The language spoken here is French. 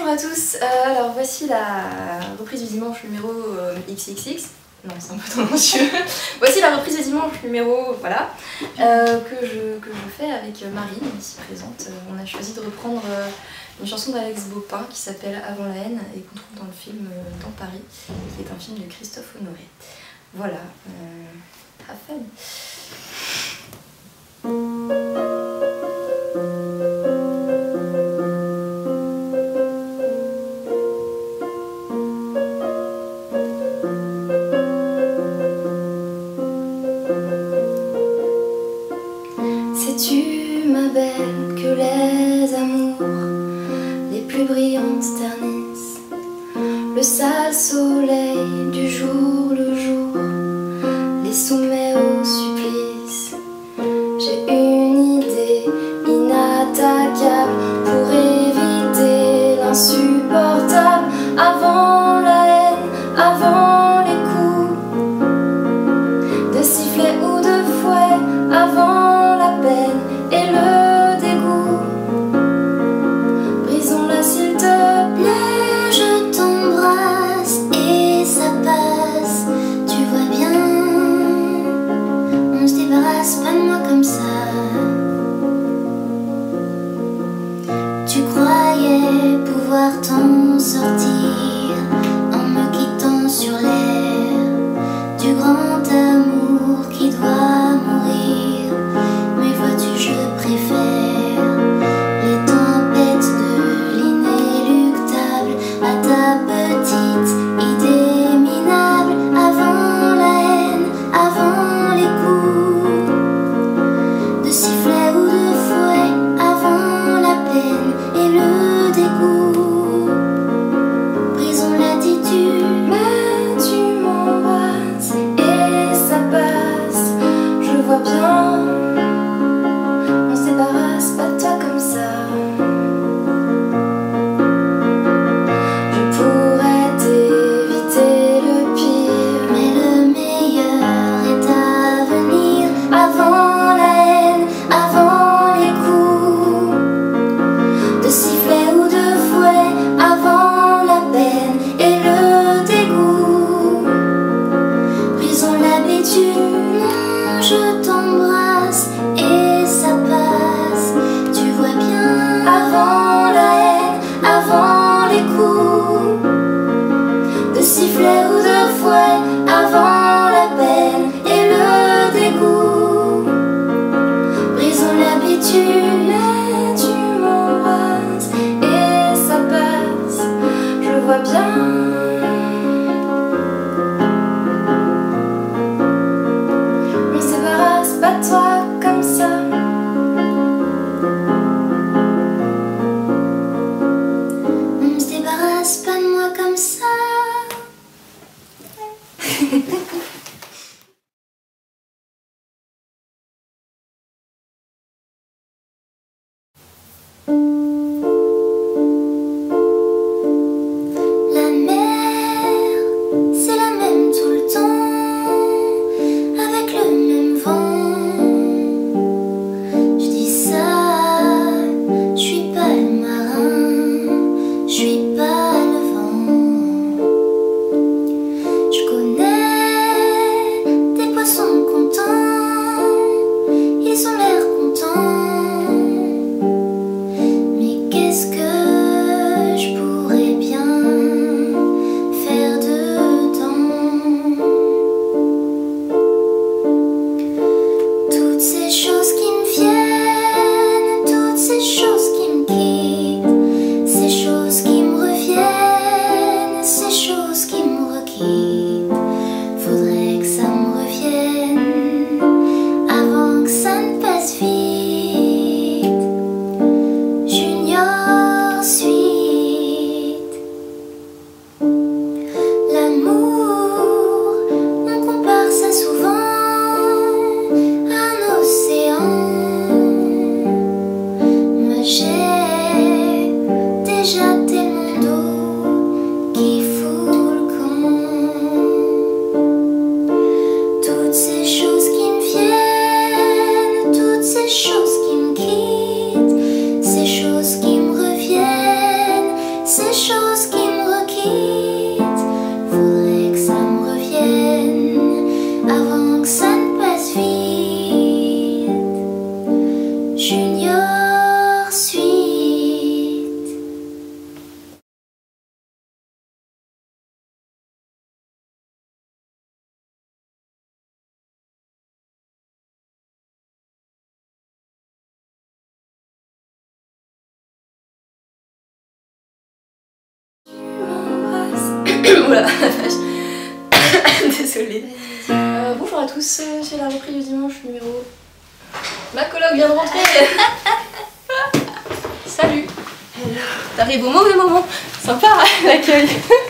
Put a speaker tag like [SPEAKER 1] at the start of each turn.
[SPEAKER 1] Bonjour à tous, alors voici la reprise du dimanche numéro XXX. Non, c'est un peu tendancieux. Voici la reprise du dimanche numéro, voilà, que je fais avec Marine, ici présente. On a choisi de reprendre une chanson d'Alex Baupin qui s'appelle Avant la haine et qu'on trouve dans le film Dans Paris, qui est un film de Christophe Honoré. Voilà, have fun. Sais-tu, ma belle, que les amours les plus brillants se ternissent, le sale soleil du jour le jour les soumet au supplice. J'ai une idée inattaquable pour éviter l'insupportable. Avant la haine, avant les coups de sifflet ou de fouet, avant la peine et le dégoût, brisons-la s'il te plaît.
[SPEAKER 2] Je t'embrasse et ça passe, tu vois bien. On se débarrasse pas de moi comme ça. Tu croyais pouvoir t'en sortir en me quittant sur l'air du grand amour qui doit mourir. Mais vois-tu, je préfère les tempêtes de l'inéluctable à ta petite idée minable. Avant la haine, avant les coups de sifflet ou de fouet, avant la peine et le dégoût, brisons l'attitude.
[SPEAKER 1] Mais tu m'embrasses et ça passe, je vois bien. On se débarrasse pas de toi comme ça. Je pourrais t'éviter le pire,
[SPEAKER 2] Mais le meilleur est à venir.
[SPEAKER 1] avant la haine, avant les coups de sifflet ou de fouet, avant la peine et le dégoût, brisons l'habitude.
[SPEAKER 2] Je t'embrasse et ça passe, tu vois bien.
[SPEAKER 1] Avant la haine, avant les coups de sifflet ou de fouet, avant la peine et le dégoût, brisons l'habitude. Mais tu m'embrasses et ça passe, je vois bien. On se débarrasse pas de toi comme ça.
[SPEAKER 2] On se débarrasse pas de moi comme ça.
[SPEAKER 1] Oula, la vache. Désolée. Bonjour à tous, c'est la reprise du dimanche numéro... Ma coloc vient de rentrer. Salut. T'arrives au mauvais moment. Sympa l'accueil.